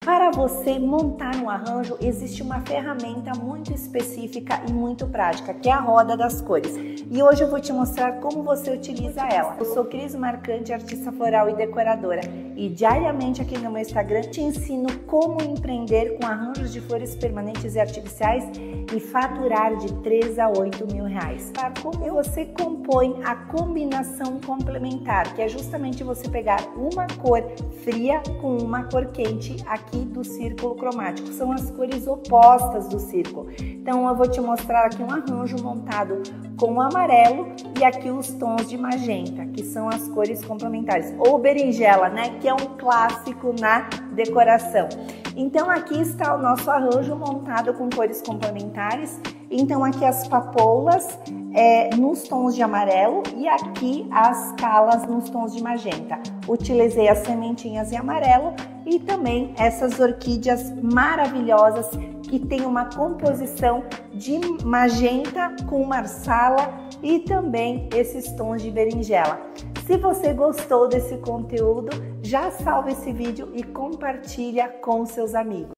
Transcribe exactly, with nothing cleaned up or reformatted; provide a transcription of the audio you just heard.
Para você montar um arranjo, existe uma ferramenta muito específica e muito prática, que é a roda das cores. E hoje eu vou te mostrar como você utiliza ela. Eu sou Cris Marcante, artista floral e decoradora, e diariamente aqui no meu Instagram te ensino como empreender com arranjos de flores permanentes e artificiais e faturar de três a oito mil reais. Para como você compõe a combinação complementar, que é justamente você pegar uma cor fria com uma cor quente aqui do círculo cromático. São as cores opostas do círculo. Então eu vou te mostrar aqui um arranjo montado com o amarelo e aqui os tons de magenta, que são as cores complementares. Ou berinjela, né? Que é um clássico na decoração. Então aqui está o nosso arranjo montado com cores complementares. Então aqui as papoulas é, nos tons de amarelo e aqui as calas nos tons de magenta. Utilizei as sementinhas em amarelo e também essas orquídeas maravilhosas que tem uma composição de magenta com marsala e também esses tons de berinjela. Se você gostou desse conteúdo, já salva esse vídeo e compartilha com seus amigos.